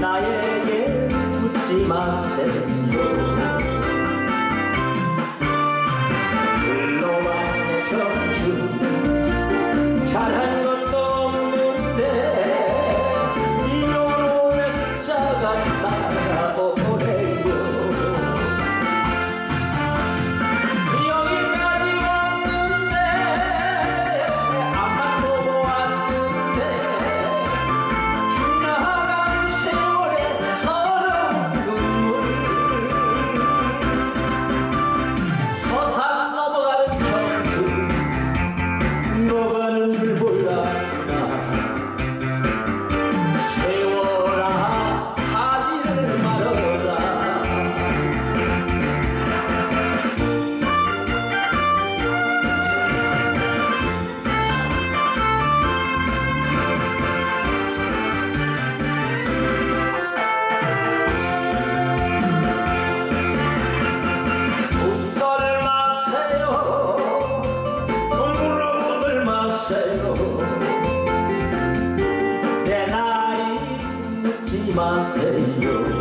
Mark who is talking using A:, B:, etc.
A: 나에게 묻지 마세요. 흘러간 내 청춘 잘한 것도 없는데 이놈의 숫자가 날아오네요. 여기까지 왔는데 앞만 보고 왔는데 지나간 세월의 서러운 눈물 서산 넘어가는 청춘 녹아는 불불나나 세월아 가지를 말아라. 웃들 마세요. 물어보들 마세요. 내 나이 묻지 마세요.